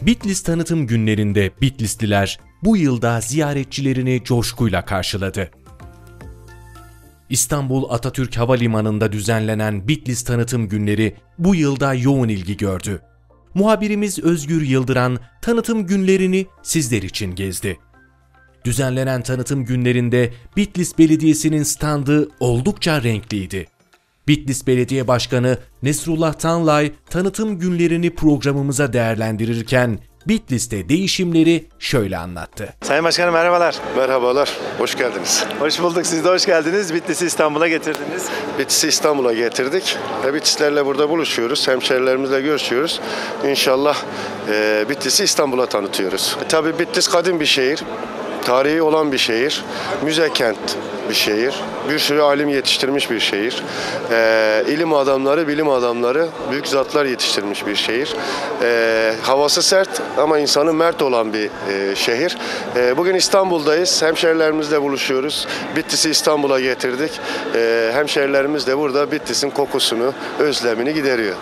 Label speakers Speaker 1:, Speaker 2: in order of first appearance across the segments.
Speaker 1: Bitlis tanıtım günlerinde Bitlisliler bu yılda ziyaretçilerini coşkuyla karşıladı. İstanbul Atatürk Havalimanı'nda düzenlenen Bitlis tanıtım günleri bu yılda yoğun ilgi gördü. Muhabirimiz Özgür Yıldıran tanıtım günlerini sizler için gezdi. Düzenlenen tanıtım günlerinde Bitlis Belediyesi'nin standı oldukça renkliydi. Bitlis Belediye Başkanı Nesrullah Tanlay tanıtım günlerini programımıza değerlendirirken Bitlis'te değişimleri şöyle anlattı.
Speaker 2: Sayın Başkanım merhabalar.
Speaker 3: Merhabalar, hoş geldiniz.
Speaker 2: Hoş bulduk, siz de hoş geldiniz. Bitlis'i İstanbul'a getirdiniz.
Speaker 3: Bitlis'i İstanbul'a getirdik. Bitlislerle burada buluşuyoruz, hemşerilerimizle görüşüyoruz. İnşallah Bitlis'i İstanbul'a tanıtıyoruz. Tabii Bitlis kadim bir şehir, tarihi olan bir şehir, müze kent bir şehir, bir sürü alim yetiştirmiş bir şehir, ilim adamları, bilim adamları, büyük zatlar yetiştirmiş bir şehir. Havası sert ama insanı mert olan bir şehir. Bugün İstanbul'dayız, hemşerilerimizle buluşuyoruz. Bitlis'i İstanbul'a getirdik. Hemşerilerimiz de burada Bitlis'in kokusunu, özlemini gideriyor.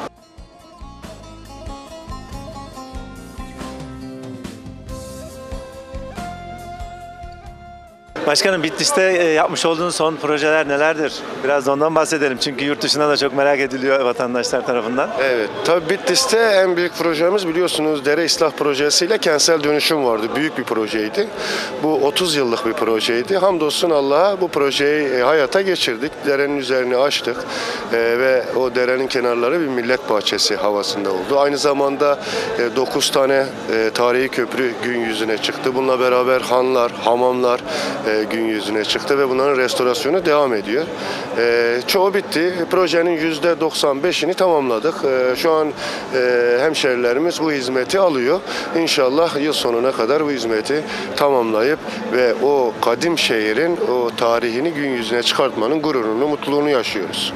Speaker 2: Başkanım, Bitlis'te yapmış olduğunuz son projeler nelerdir? Biraz da ondan bahsedelim çünkü yurt dışına da çok merak ediliyor vatandaşlar tarafından.
Speaker 3: Evet, tabii Bitlis'te en büyük projemiz biliyorsunuz dere ıslah projesiyle kentsel dönüşüm vardı. Büyük bir projeydi. Bu 30 yıllık bir projeydi. Hamdolsun Allah'a bu projeyi hayata geçirdik. Derenin üzerini açtık ve o derenin kenarları bir millet bahçesi havasında oldu. Aynı zamanda 9 tane tarihi köprü gün yüzüne çıktı. Bununla beraber hanlar, hamamlar gün yüzüne çıktı ve bunların restorasyonu devam ediyor. Çoğu bitti. Projenin %95'ini tamamladık. Şu an hemşerilerimiz bu hizmeti alıyor. İnşallah yıl sonuna kadar bu hizmeti tamamlayıp ve o kadim şehrin o tarihini gün yüzüne çıkartmanın gururunu, mutluluğunu yaşıyoruz.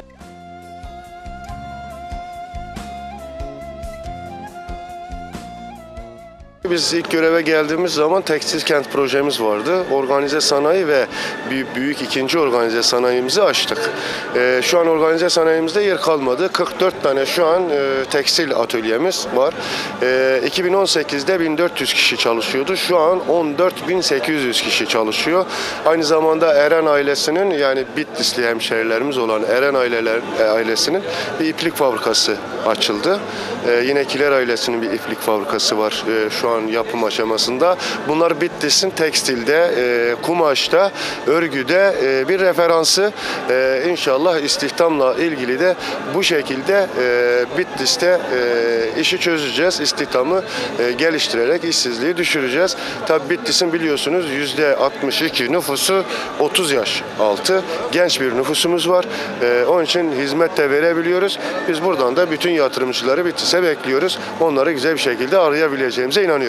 Speaker 3: Biz ilk göreve geldiğimiz zaman tekstil kent projemiz vardı. Organize sanayi ve büyük ikinci organize sanayimizi açtık. Şu an organize sanayimizde yer kalmadı. 44 tane şu an tekstil atölyemiz var. 2018'de 1400 kişi çalışıyordu. Şu an 14.800 kişi çalışıyor. Aynı zamanda Eren ailesinin, yani Bitlisli hemşerilerimiz olan Eren ailesinin bir iplik fabrikası açıldı. Yine Kiler ailesinin bir iplik fabrikası var şu an yapım aşamasında. Bunlar Bitlis'in tekstilde, kumaşta, örgüde bir referansı. İnşallah istihdamla ilgili de bu şekilde Bitlis'te işi çözeceğiz. İstihdamı geliştirerek işsizliği düşüreceğiz. Tabii Bitlis'in biliyorsunuz %62 nüfusu 30 yaş altı. Genç bir nüfusumuz var. Onun için hizmet de verebiliyoruz. Biz buradan da bütün yatırımcıları Bitlis'e bekliyoruz. Onları güzel bir şekilde arayabileceğimize inanıyoruz.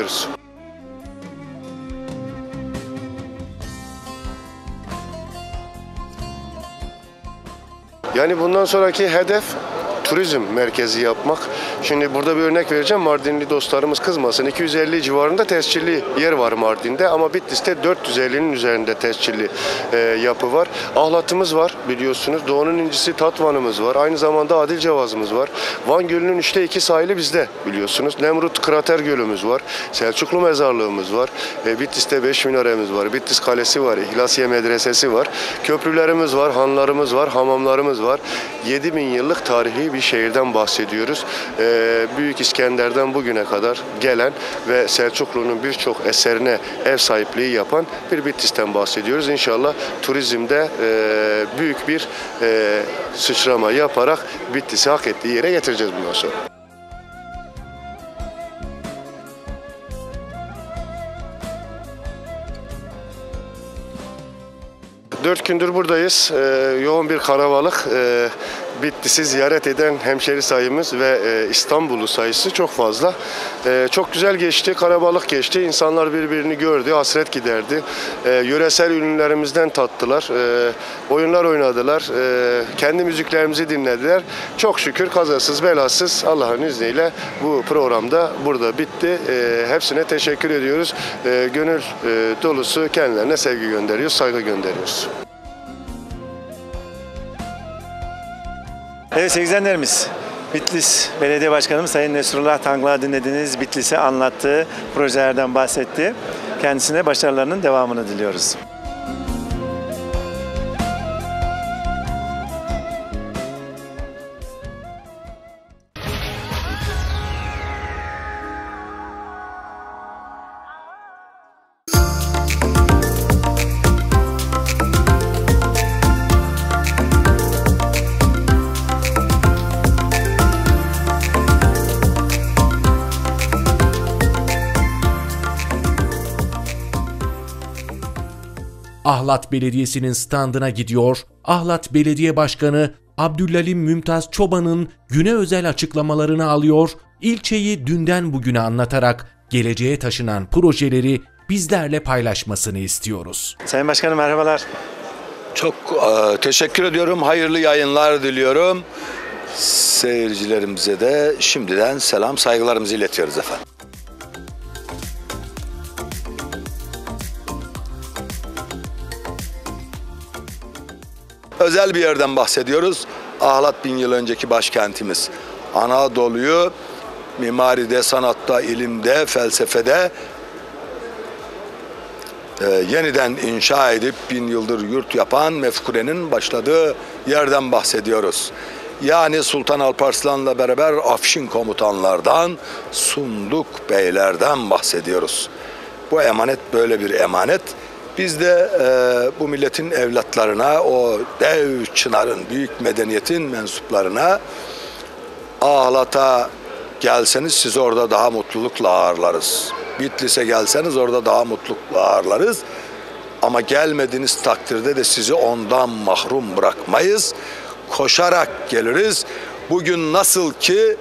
Speaker 3: Yani bundan sonraki hedef turizm merkezi yapmak. Şimdi burada bir örnek vereceğim. Mardinli dostlarımız kızmasın. 250 civarında tescilli yer var Mardin'de ama Bitlis'te 450'nin üzerinde tescilli yapı var. Ahlatımız var biliyorsunuz. Doğu'nun incisi Tatvan'ımız var. Aynı zamanda Adilcevaz'ımız var. Van Gölü'nün 2 sahili bizde biliyorsunuz. Nemrut Krater Gölü'müz var. Selçuklu Mezarlığımız var. Bitlis'te 5 minaremiz var. Bitlis Kalesi var. İhlasiye Medresesi var. Köprülerimiz var. Hanlarımız var. Hamamlarımız var. 7000 yıllık tarihi bir şehirden bahsediyoruz. Büyük İskender'den bugüne kadar gelen ve Selçuklu'nun birçok eserine ev sahipliği yapan bir Bitlis'ten bahsediyoruz. İnşallah turizmde büyük bir sıçrama yaparak Bitlis'i hak ettiği yere getireceğiz bundan sonra. 4 gündür buradayız. Yoğun bir kalabalık. Bitlis'i ziyaret eden hemşeri sayımız ve İstanbullu sayısı çok fazla. Çok güzel geçti, kalabalık geçti. İnsanlar birbirini gördü, hasret giderdi. Yöresel ürünlerimizden tattılar. Oyunlar oynadılar. Kendi müziklerimizi dinlediler. Çok şükür kazasız belasız Allah'ın izniyle bu programda burada bitti. Hepsine teşekkür ediyoruz. Gönül dolusu kendilerine sevgi gönderiyoruz, saygı gönderiyoruz.
Speaker 2: Evet sevgili izleyenlerimiz, Bitlis Belediye Başkanımız Sayın Nesrullah Tangla dinlediniz. Bitlis'e anlattığı projelerden bahsetti. Kendisine başarılarının devamını diliyoruz.
Speaker 1: Ahlat Belediyesi'nin standına gidiyor, Ahlat Belediye Başkanı Abdüllalim Mümtaz Çoban'ın güne özel açıklamalarını alıyor, ilçeyi dünden bugüne anlatarak geleceğe taşınan projeleri bizlerle paylaşmasını istiyoruz.
Speaker 2: Sayın Başkanım merhabalar.
Speaker 4: Çok teşekkür ediyorum. Hayırlı yayınlar diliyorum. Seyircilerimize de şimdiden selam, saygılarımızı iletiyoruz efendim. Özel bir yerden bahsediyoruz. Ahlat 1000 yıl önceki başkentimiz. Anadolu'yu mimaride, sanatta, ilimde, felsefede yeniden inşa edip 1000 yıldır yurt yapan mefkurenin başladığı yerden bahsediyoruz. Yani Sultan Alparslan'la beraber Afşin komutanlardan, Sunduk beylerden bahsediyoruz. Bu emanet böyle bir emanet. Biz de bu milletin evlatlarına, o dev çınarın, büyük medeniyetin mensuplarına Ahlat'a gelseniz sizi orada daha mutlulukla ağırlarız. Bitlis'e gelseniz orada daha mutlulukla ağırlarız. Ama gelmediğiniz takdirde de sizi ondan mahrum bırakmayız. Koşarak geliriz. Bugün nasıl ki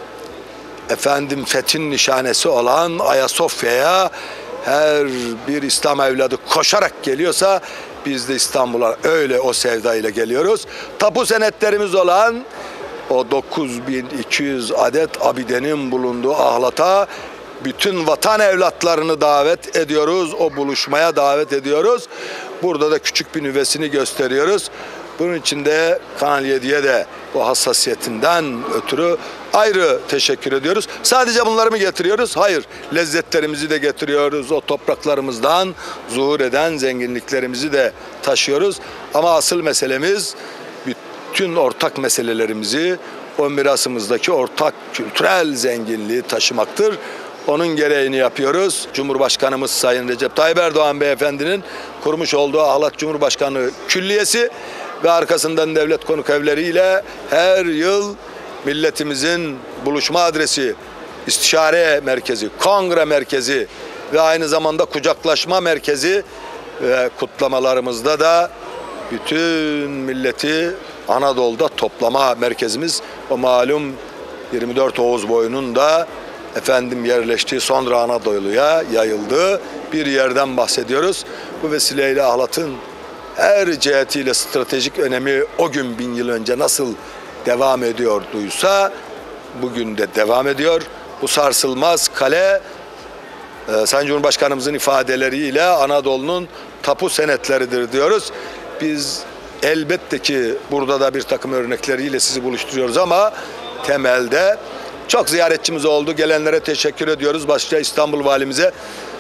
Speaker 4: fethin nişanesi olan Ayasofya'ya her bir İslam evladı koşarak geliyorsa biz de İstanbul'a öyle o sevdayla geliyoruz. Tapu senetlerimiz olan o 9200 adet abidenin bulunduğu Ahlat'a bütün vatan evlatlarını davet ediyoruz. O buluşmaya davet ediyoruz. Burada da küçük bir nüvesini gösteriyoruz. Bunun için de Kanal 7'ye de bu hassasiyetinden ötürü ayrı teşekkür ediyoruz. Sadece bunları mı getiriyoruz? Hayır. Lezzetlerimizi de getiriyoruz. O topraklarımızdan zuhur eden zenginliklerimizi de taşıyoruz. Ama asıl meselemiz bütün ortak meselelerimizi, o mirasımızdaki ortak kültürel zenginliği taşımaktır. Onun gereğini yapıyoruz. Cumhurbaşkanımız Sayın Recep Tayyip Erdoğan Beyefendinin kurmuş olduğu Ahlat Cumhurbaşkanı Külliyesi ve arkasından devlet konuk evleriyle her yıl milletimizin buluşma adresi, istişare merkezi, kongre merkezi ve aynı zamanda kucaklaşma merkezi ve kutlamalarımızda da bütün milleti Anadolu'da toplama merkezimiz. O malum 24 Oğuz boyunun da yerleştiği, sonra Anadolu'ya yayıldığı bir yerden bahsediyoruz. Bu vesileyle Ahlat'ın her cihetiyle stratejik önemi o gün 1000 yıl önce nasıl devam ediyorduysa bugün de devam ediyor. Bu sarsılmaz kale Sayın Cumhurbaşkanımızın ifadeleriyle Anadolu'nun tapu senetleridir diyoruz. Biz elbette ki burada da bir takım örnekleriyle sizi buluşturuyoruz ama temelde çok ziyaretçimiz oldu. Gelenlere teşekkür ediyoruz. Başta İstanbul Valimize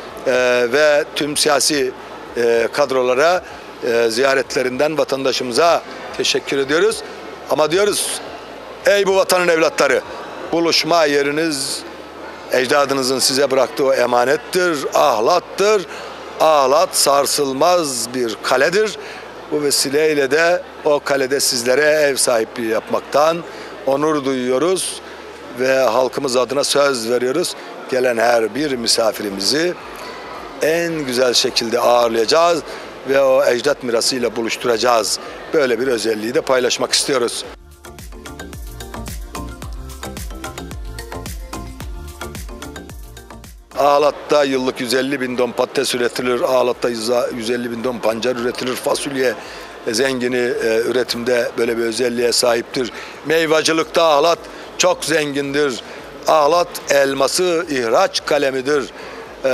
Speaker 4: ve tüm siyasi kadrolara ziyaretlerinden vatandaşımıza teşekkür ediyoruz. Ama diyoruz, ey bu vatanın evlatları, buluşma yeriniz ecdadınızın size bıraktığı o emanettir, Ahlat'tır. Ahlat sarsılmaz bir kaledir. Bu vesileyle de o kalede sizlere ev sahipliği yapmaktan onur duyuyoruz ve halkımız adına söz veriyoruz. Gelen her bir misafirimizi en güzel şekilde ağırlayacağız ve o ecdat mirasıyla buluşturacağız. Böyle bir özelliği de paylaşmak istiyoruz. Ahlat'ta yıllık 150.000 ton patates üretilir. Ahlat'ta 150.000 ton pancar üretilir. Fasulye zengini üretimde böyle bir özelliğe sahiptir. Meyvacılıkta Ahlat çok zengindir. Ahlat elması ihraç kalemidir.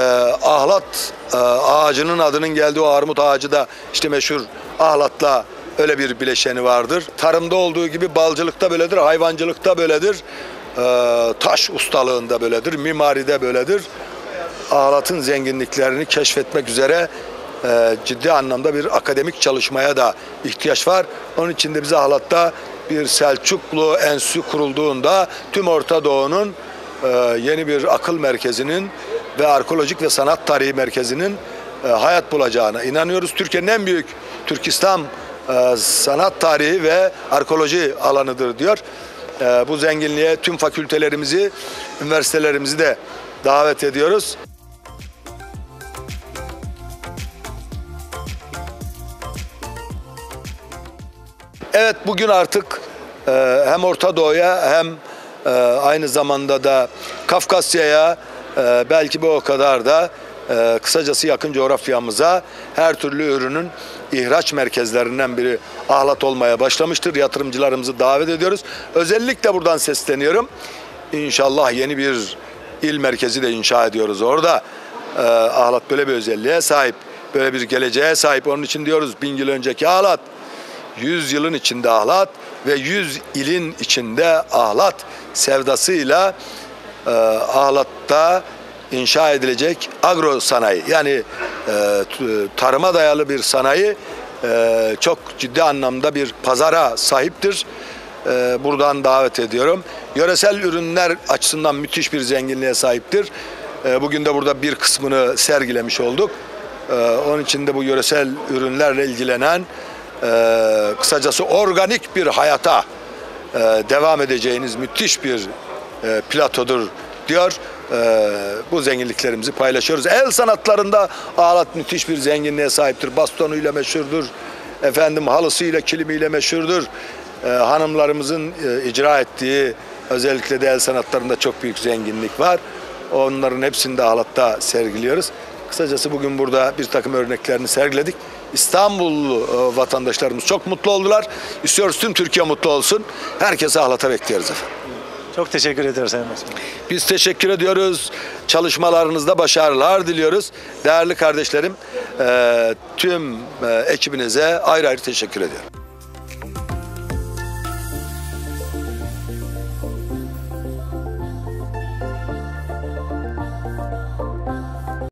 Speaker 4: Ahlat ağacının adının geldiği o armut ağacı da işte meşhur Ahlat'la öyle bir bileşeni vardır. Tarımda olduğu gibi balcılıkta böyledir, hayvancılıkta böyledir, taş ustalığında böyledir, mimaride böyledir. Ahlatın zenginliklerini keşfetmek üzere ciddi anlamda bir akademik çalışmaya da ihtiyaç var. Onun için de bize Ahlat'ta bir Selçuklu Enstitüsü kurulduğunda tüm Orta Doğu'nun yeni bir akıl merkezinin ve arkeolojik ve sanat tarihi merkezinin hayat bulacağına inanıyoruz. Türkiye'nin en büyük Türkistan sanat tarihi ve arkeoloji alanıdır diyor. Bu zenginliğe tüm fakültelerimizi, üniversitelerimizi de davet ediyoruz. Evet, bugün artık hem Orta Doğu'ya hem aynı zamanda da Kafkasya'ya, belki bu o kadar da kısacası yakın coğrafyamıza her türlü ürünün ihraç merkezlerinden biri Ahlat olmaya başlamıştır. Yatırımcılarımızı davet ediyoruz. Özellikle buradan sesleniyorum. İnşallah yeni bir il merkezi de inşa ediyoruz orada. Ahlat böyle bir özelliğe sahip, böyle bir geleceğe sahip. Onun için diyoruz 1000 yıl önceki Ahlat, 100 yılın içinde Ahlat ve 100 ilin içinde Ahlat sevdasıyla Ahlat'ta inşa edilecek agro sanayi, yani tarıma dayalı bir sanayi çok ciddi anlamda bir pazara sahiptir. Buradan davet ediyorum. Yöresel ürünler açısından müthiş bir zenginliğe sahiptir. Bugün de burada bir kısmını sergilemiş olduk. Onun için de bu yöresel ürünlerle ilgilenen, kısacası organik bir hayata devam edeceğiniz müthiş bir platodur diyor. Bu zenginliklerimizi paylaşıyoruz. El sanatlarında Ahlat müthiş bir zenginliğe sahiptir. Bastonuyla meşhurdur. Efendim, halısıyla, kilimiyle meşhurdur. Hanımlarımızın icra ettiği özellikle de el sanatlarında çok büyük zenginlik var. Onların hepsini de Ahlat'ta sergiliyoruz. Kısacası bugün burada bir takım örneklerini sergiledik. İstanbullu vatandaşlarımız çok mutlu oldular. İstiyoruz tüm Türkiye mutlu olsun. Herkese Ahlat'a bekliyoruz efendim.
Speaker 2: Çok teşekkür ediyoruz Sayın Başkanım.
Speaker 4: Biz teşekkür ediyoruz. Çalışmalarınızda başarılar diliyoruz. Değerli kardeşlerim, tüm ekibinize ayrı ayrı teşekkür ediyorum.